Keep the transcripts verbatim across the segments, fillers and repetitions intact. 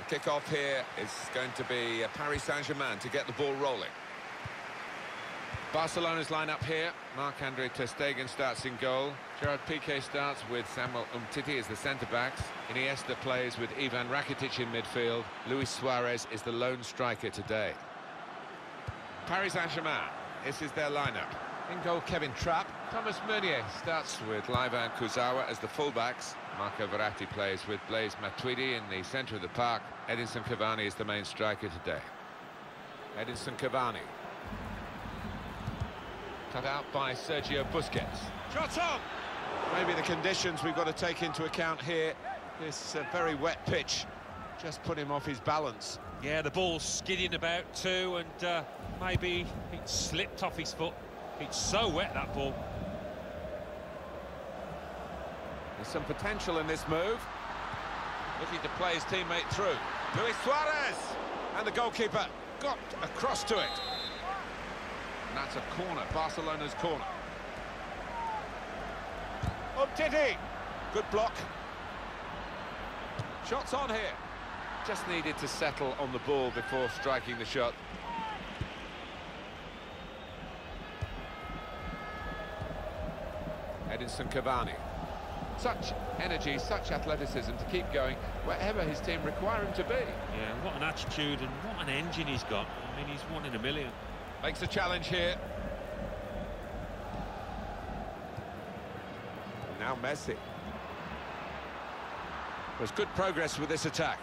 Kick-off here is going to be uh, Paris Saint-Germain to get the ball rolling. Barcelona's line-up here. Marc-Andre ter Stegen starts in goal. Gerard Piqué starts with Samuel Umtiti as the centre-backs. Iniesta plays with Ivan Rakitic in midfield. Luis Suarez is the lone striker today. Paris Saint-Germain, this is their line-up. In goal, Kevin Trapp. Thomas Meunier starts with Laivan Kurzawa as the full-backs. Marco Verratti plays with Blaise Matuidi in the centre of the park. Edinson Cavani is the main striker today. Edinson Cavani. Cut out by Sergio Busquets. Shot on! Maybe the conditions we've got to take into account here. This uh, very wet pitch just put him off his balance. Yeah, the ball's skidding about too, and uh, maybe it slipped off his foot. It's so wet, that ball. There's some potential in this move. Looking to play his teammate through. Luis Suarez! And the goalkeeper got across to it. And that's a corner, Barcelona's corner. Umtiti! Good block. Shots on here. Just needed to settle on the ball before striking the shot. Edinson Cavani. Such energy, such athleticism to keep going wherever his team require him to be. Yeah, what an attitude and what an engine he's got. I mean, he's one in a million. Makes a challenge here. Now Messi. There's good progress with this attack.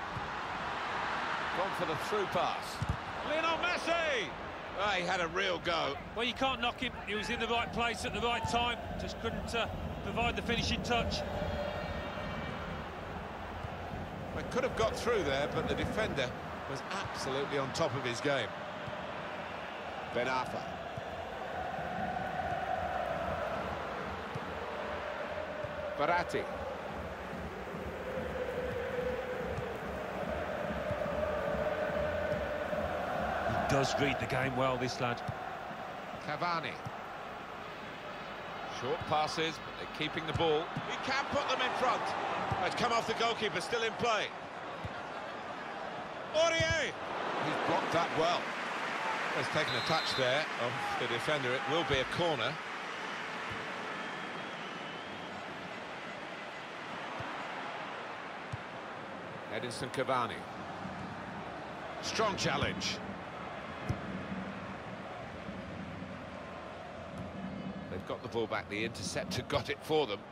Gone for the through pass. Lionel Messi! Oh, he had a real go. Well, you can't knock him. He was in the right place at the right time. Just couldn't uh, provide the finishing touch. Well, could have got through there, but the defender was absolutely on top of his game. Ben Arfa. Verratti. He does read the game well, this lad. Cavani. Short passes, but they're keeping the ball. He can put them in front. Oh, it's come off the goalkeeper, still in play. Aurier! He's blocked that well. He's taken a touch there of the defender. It will be a corner. Edinson Cavani. Strong challenge. They've got the ball back. The interceptor got it for them.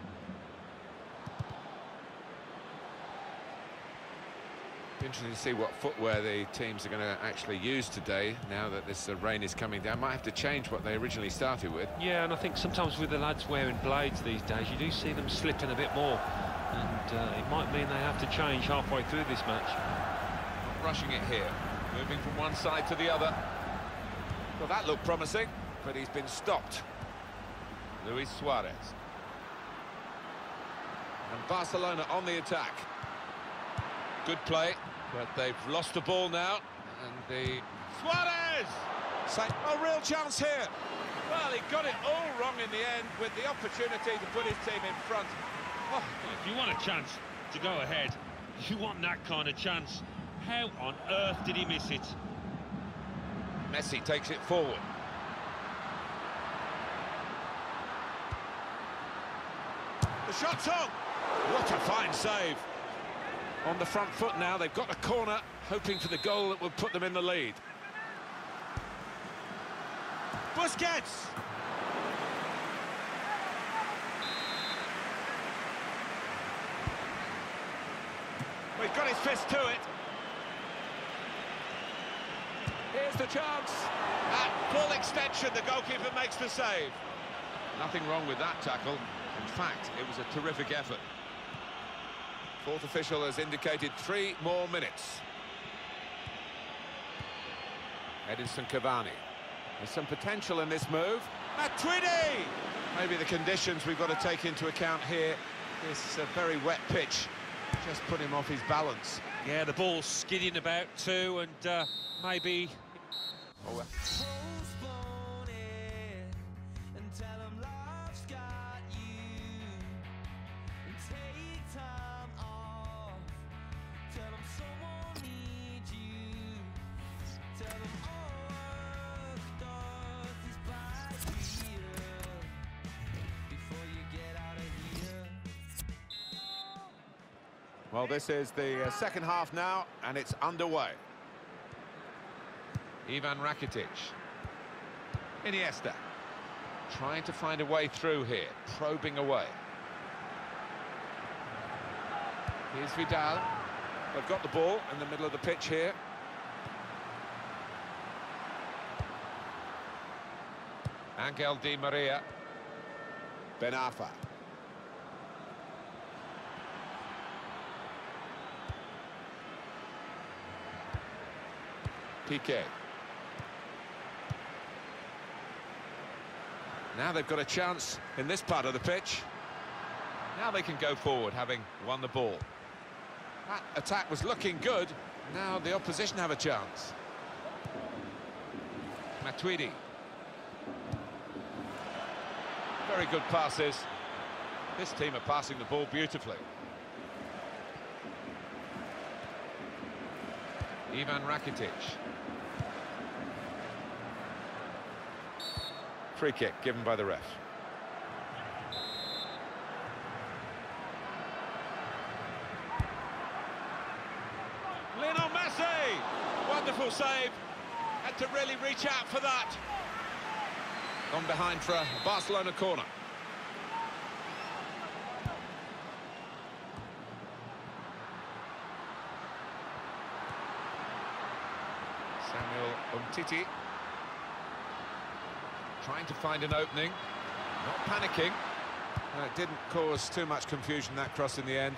Interesting to see what footwear the teams are going to actually use today, now that this uh, rain is coming down. Might have to change what they originally started with. Yeah, and I think sometimes with the lads wearing blades these days, you do see them slipping a bit more. And uh, it might mean they have to change halfway through this match. Not rushing it here. Moving from one side to the other. Well, that looked promising, but he's been stopped. Luis Suarez. And Barcelona on the attack. Good play, but they've lost the ball now. And the... Suarez! Say, a real chance here. Well, he got it all wrong in the end with the opportunity to put his team in front. Oh. If you want a chance to go ahead, you want that kind of chance. How on earth did he miss it? Messi takes it forward. The shot's on! What a fine save. On the front foot now, they've got a corner, hoping for the goal that will put them in the lead. Busquets! Well, he's got his fist to it. Here's the chance. At full extension, the goalkeeper makes the save. Nothing wrong with that tackle. In fact, it was a terrific effort. Fourth official has indicated three more minutes. Edinson Cavani. There's some potential in this move. Matuidi! Maybe the conditions we've got to take into account here. This uh, very wet pitch just put him off his balance. Yeah, the ball's skidding about too, and uh, maybe... Oh, well. Take time off, tell them so. Well, this is the uh, second half now, and it's underway. Ivan Rakitic. Iniesta. Trying to find a way through here, probing away. Here's Vidal. They've got the ball in the middle of the pitch here. Angel Di Maria. Ben Arfa. Piqué. Now they've got a chance in this part of the pitch. Now they can go forward, having won the ball. That attack was looking good. Now the opposition have a chance. Matuidi. Very good passes. This team are passing the ball beautifully. Ivan Rakitic. Free kick given by the ref. Lionel Messi! Wonderful save. Had to really reach out for that. Gone behind for a Barcelona corner. Samuel Umtiti. Trying to find an opening. Not panicking. No, it didn't cause too much confusion, that cross in the end.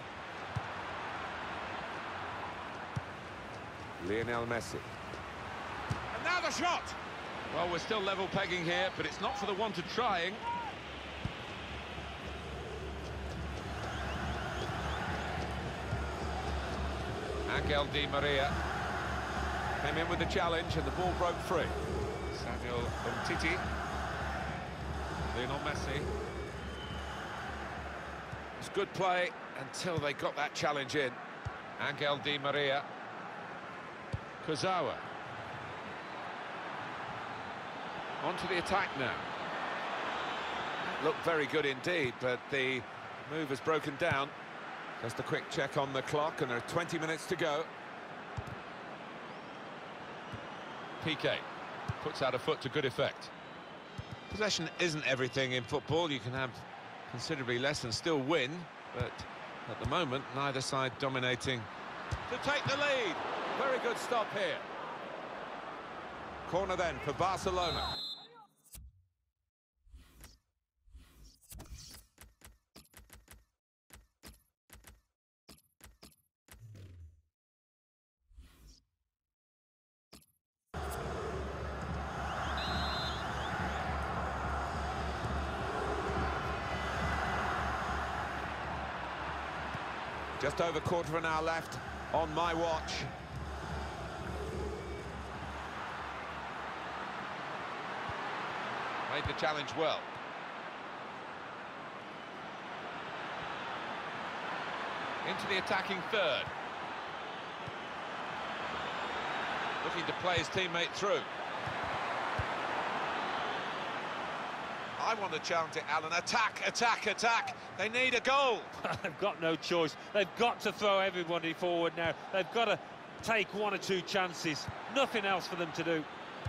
Lionel Messi. And now the shot! Well, we're still level pegging here, but it's not for the want of trying. Angel Di Maria came in with the challenge and the ball broke free. Samuel Umtiti. Lionel Messi. It's good play until they got that challenge in. Angel Di Maria. Kurzawa. On to the attack now. Looked very good indeed, but the move has broken down. Just a quick check on the clock, and there are twenty minutes to go. Piqué puts out a foot to good effect. Possession isn't everything in football. You can have considerably less and still win, but at the moment, neither side dominating to take the lead. Very good stop here. Corner then for Barcelona. Just over quarter of an hour left on my watch. Made the challenge well. Into the attacking third. Looking to play his teammate through. I want to challenge it, Alan. Attack, attack, attack. They need a goal. They've got no choice. They've got to throw everybody forward now. They've got to take one or two chances. Nothing else for them to do.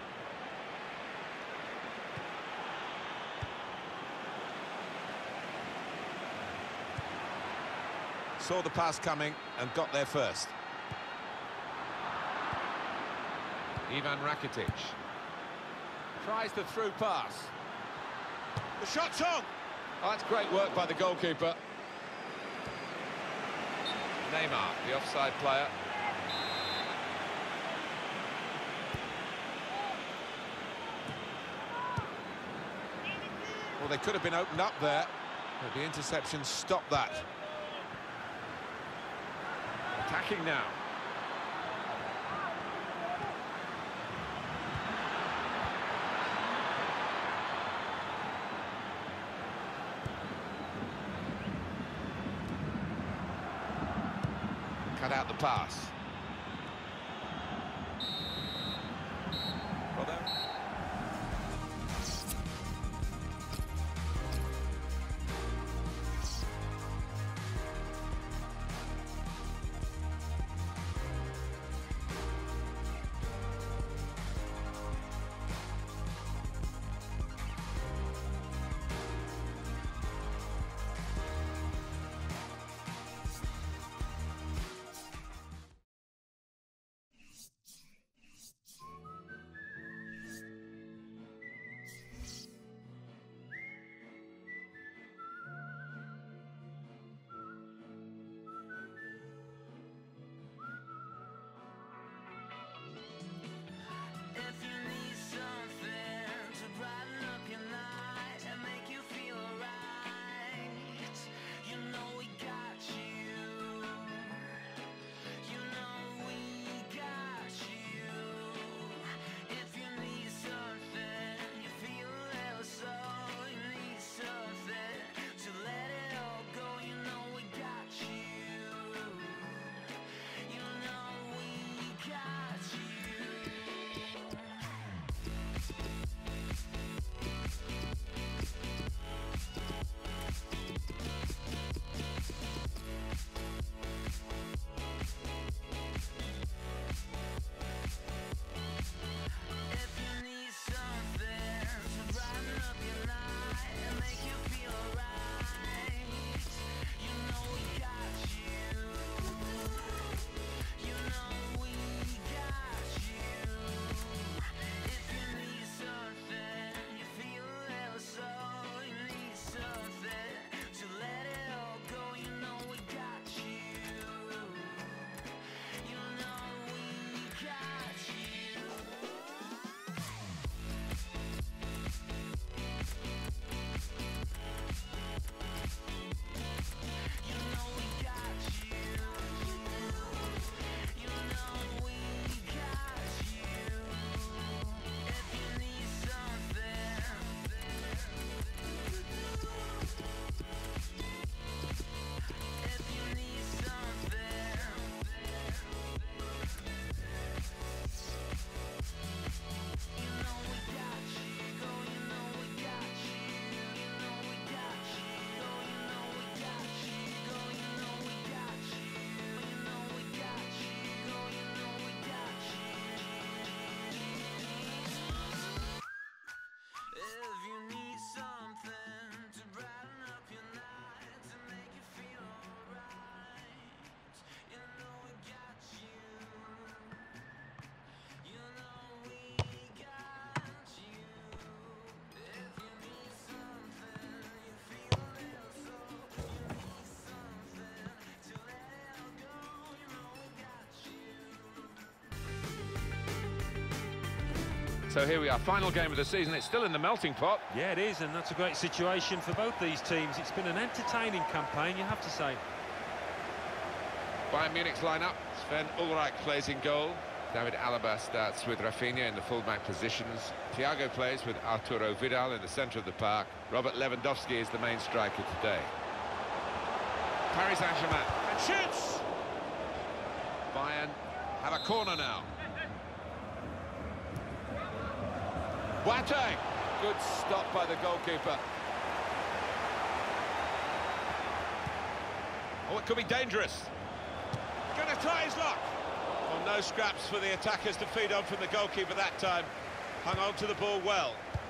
Saw the pass coming and got there first. Ivan Rakitic tries the through pass. The shot's on! Oh, that's great work by the goalkeeper. Neymar, the offside player. Well, they could have been opened up there, but the interception stopped that. Attacking now. Cut out the pass. Well done. So here we are, final game of the season. It's still in the melting pot. Yeah, it is, and that's a great situation for both these teams. It's been an entertaining campaign, you have to say. Bayern Munich's lineup. Sven Ulreich plays in goal. David Alaba starts with Rafinha in the full-back positions. Thiago plays with Arturo Vidal in the centre of the park. Robert Lewandowski is the main striker today. Paris Saint-Germain. And shoots! Bayern have a corner now. Boateng. Good stop by the goalkeeper. Oh, it could be dangerous. Going to try his luck. Well, no scraps for the attackers to feed on from the goalkeeper that time. Hung on to the ball well.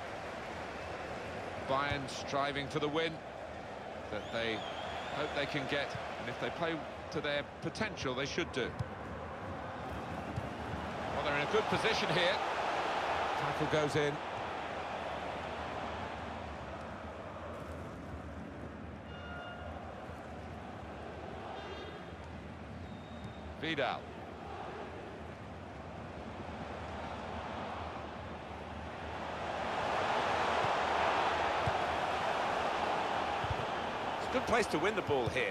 Bayern striving for the win that they hope they can get, and if they play to their potential, they should do. Well, they're in a good position here. Tackle goes in. Vidal. It's a good place to win the ball here.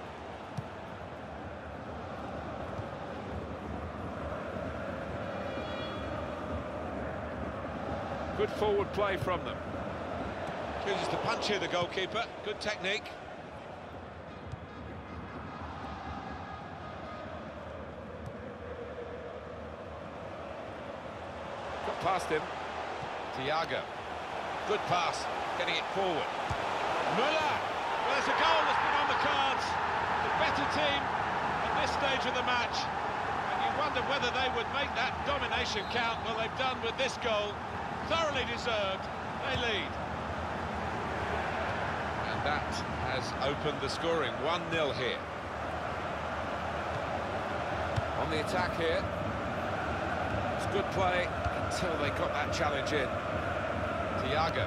Good forward play from them. Chooses to punch here, the goalkeeper. Good technique. Got past him. Thiago. Good pass. Getting it forward. Müller. Well, there's a goal that's been on the cards. The better team at this stage of the match. And you wonder whether they would make that domination count. Well, they've done with this goal. Thoroughly deserved. They lead. And that has opened the scoring. one nil here. On the attack here. It's good play until they got that challenge in. Thiago.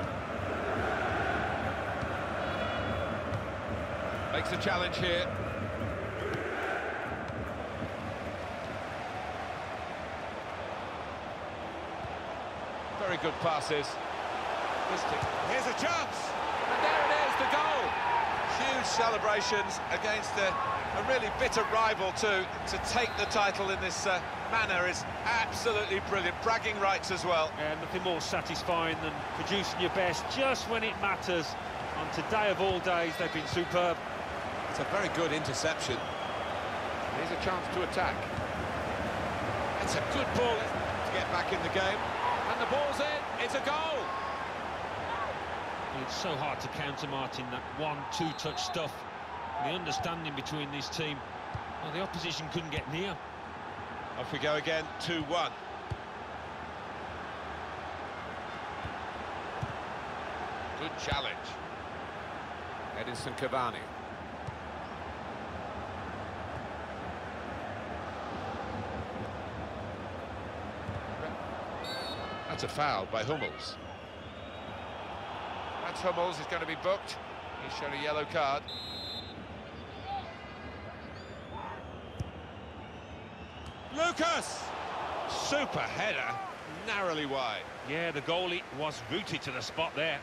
Makes a challenge here. Very good passes. Here's a chance. And there it is, the goal. Huge celebrations against a, a really bitter rival too. To take the title in this uh, manner is absolutely brilliant. Bragging rights as well. Yeah, nothing more satisfying than producing your best just when it matters. On today of all days, they've been superb. It's a very good interception. Here's a chance to attack. It's a good ball to get back in the game. And the ball's in, it's a goal! It's so hard to counter, Martin, that one, two-touch stuff. The understanding between this team, well, the opposition couldn't get near. Off we go again, two one. Good challenge. Edinson Cavani. That's a foul by Hummels. That's Hummels, is going to be booked. He's shown a yellow card. Lucas! Super header, narrowly wide. Yeah, the goalie was rooted to the spot there.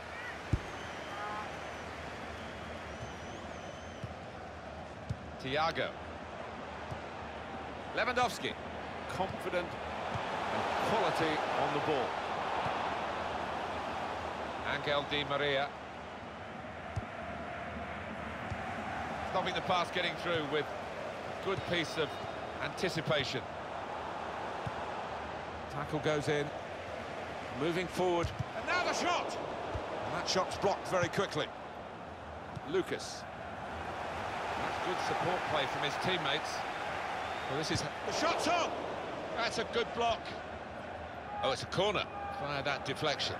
Thiago. Lewandowski. Confident and quality on the ball. Angel Di Maria. Stopping the pass getting through with a good piece of anticipation. Tackle goes in. Moving forward. And now the shot! And that shot's blocked very quickly. Lucas. That's good support play from his teammates. Well, this is... The shot's on! That's a good block. Oh, it's a corner. Via that deflection.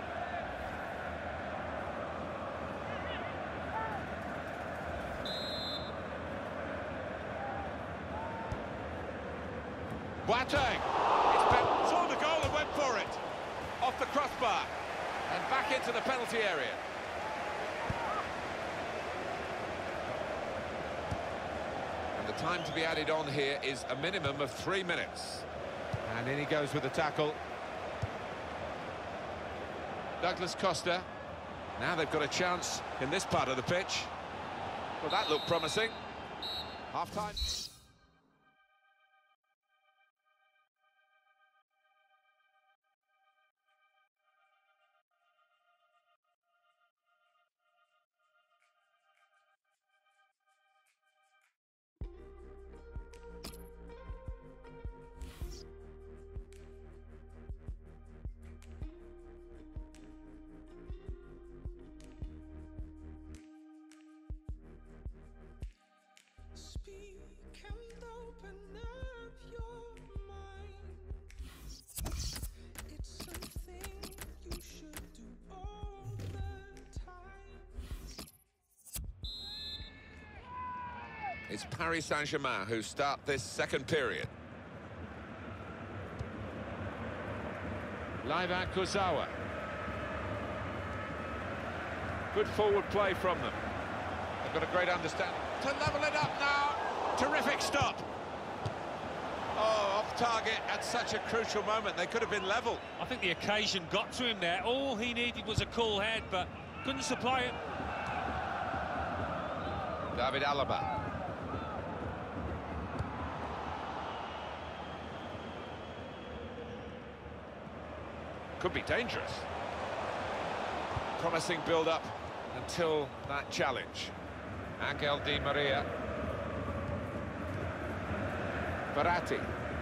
Boateng! It's been... saw the goal and went for it. Off the crossbar. And back into the penalty area. And the time to be added on here is a minimum of three minutes. And in he goes with the tackle. Douglas Costa. Now they've got a chance in this part of the pitch. Well, that looked promising. Half-time. It's Paris Saint-Germain who start this second period. Laivan Kurzawa. Good forward play from them. They've got a great understanding. To level it up now. Terrific stop. Oh, off target at such a crucial moment. They could have been level. I think the occasion got to him there. All he needed was a cool head, but couldn't supply it. David Alaba. Could be dangerous. Promising build-up until that challenge. Angel Di Maria. Verratti.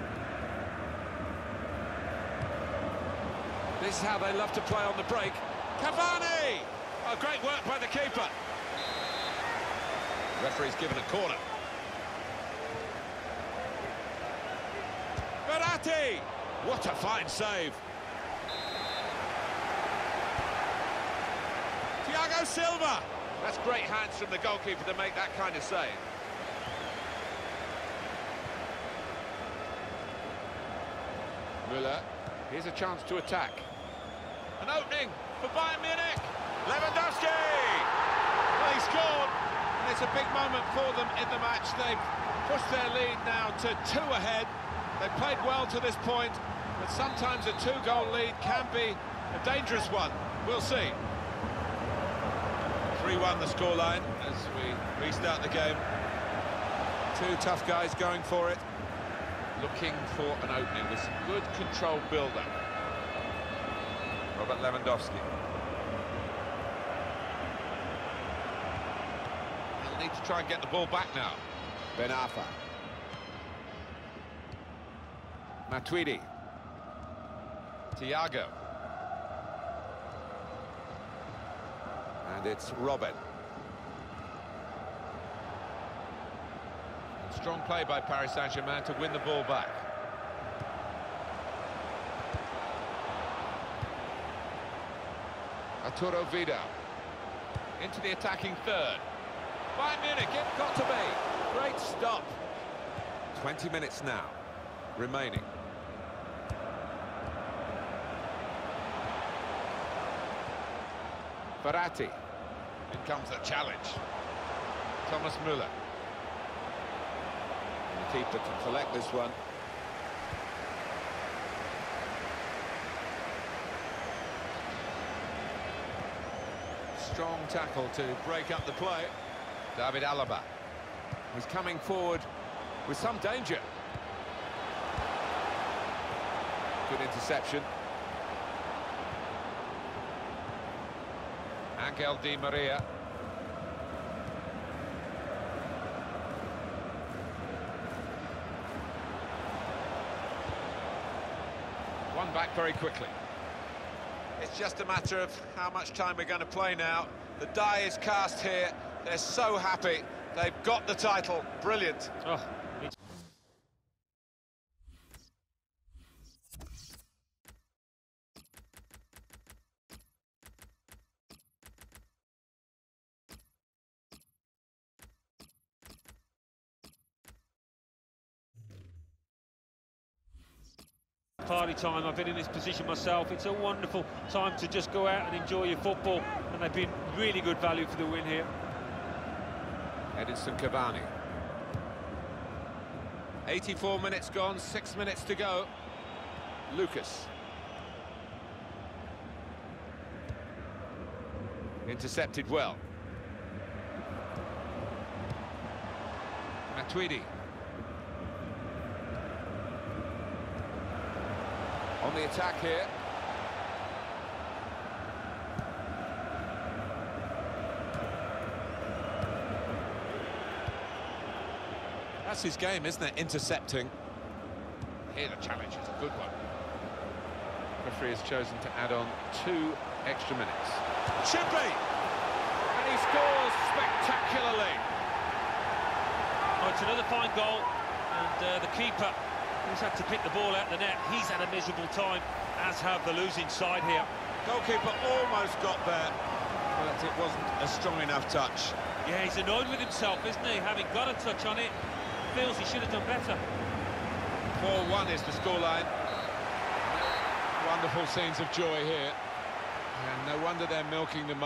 This is how they love to play on the break. Cavani! Oh, great work by the keeper. Referee's given a corner. Verratti! What a fine save. Thiago Silva. That's great hands from the goalkeeper to make that kind of save. Müller. Here's a chance to attack. An opening for Bayern Munich. Lewandowski! Well, he scored, and it's a big moment for them in the match. They've pushed their lead now to two ahead. They've played well to this point, but sometimes a two-goal lead can be a dangerous one. We'll see. three one the scoreline as we restart the game. Two tough guys going for it. Looking for an opening with some good controlled build-up. Robert Lewandowski. They'll need to try and get the ball back now. Ben Arfa. Matuidi. Thiago. And it's Robin. Strong play by Paris Saint-Germain to win the ball back. Arturo Vidal. Into the attacking third. Bayern Munich, it got to be. Great stop. twenty minutes now remaining. Verratti. In comes the challenge. Thomas Müller. The keeper to collect this one. Strong tackle to break up the play. David Alaba. He's coming forward with some danger. Good interception. Angel Di Maria. One back very quickly. It's just a matter of how much time we're going to play now. The die is cast here. They're so happy. They've got the title. Brilliant. Oh. Party time. I've been in this position myself. It's a wonderful time to just go out and enjoy your football, and they've been really good value for the win here. Edinson Cavani. eighty-four minutes gone, six minutes to go. Lucas. Intercepted well. Matuidi. On the attack here. That's his game, isn't it? Intercepting. Here the challenge is a good one. Referee has chosen to add on two extra minutes. Should be! And he scores spectacularly. Oh, it's another fine goal, and uh, the keeper, who's had to pick the ball out the net, he's had a miserable time, as have the losing side here. Goalkeeper almost got there, but it wasn't a strong enough touch. Yeah, he's annoyed with himself, isn't he? Having got a touch on it, feels he should have done better. four one is the scoreline. Wonderful scenes of joy here. And no wonder they're milking the moment.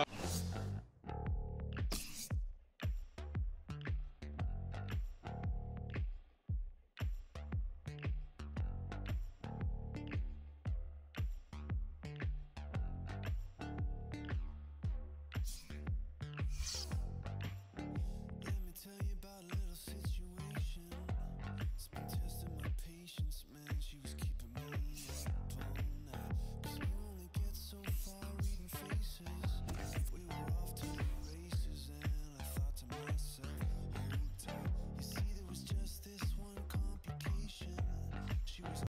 She was